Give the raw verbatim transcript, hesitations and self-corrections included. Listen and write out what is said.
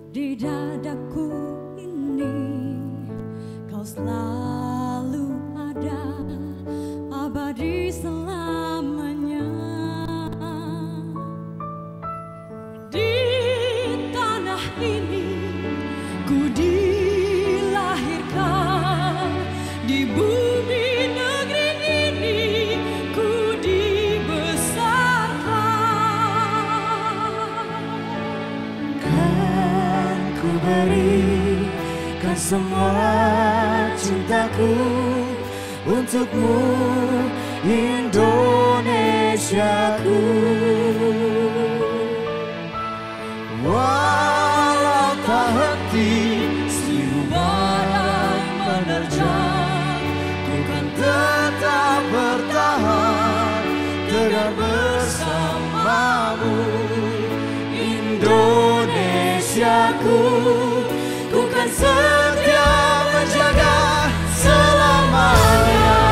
di dadaku ini. Kau selalu ada, abadi selamanya. Di tanah ini ku dilahirkan, di bumi negeri ini ku dibesarkan. Kan ku berikan semua cintaku untukmu, Indonesiaku. Walau tak henti seribu badai menerjang, ku kan tetap bertahan tegar bersamamu, Indonesiaku. Ku kan setia menjaga selamanya.